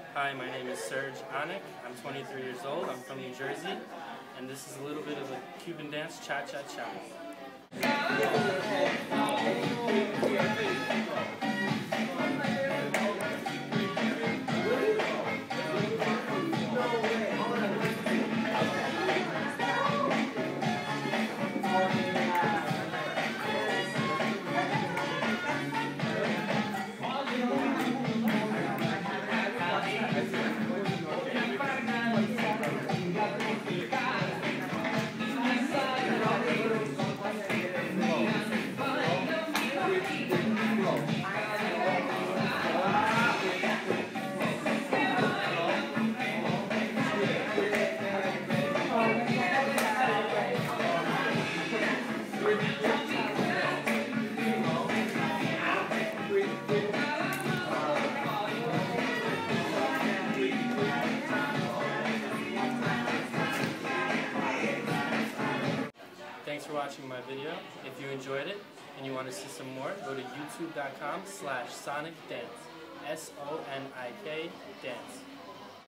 Hi, my name is Serge, Onik. I'm 23 years old. I'm from New Jersey, and this is a little bit of a Cuban dance, cha-cha-cha. Thanks for watching my video. If you enjoyed it and you want to see some more, go to youtube.com/sonicdance. SONIK dance.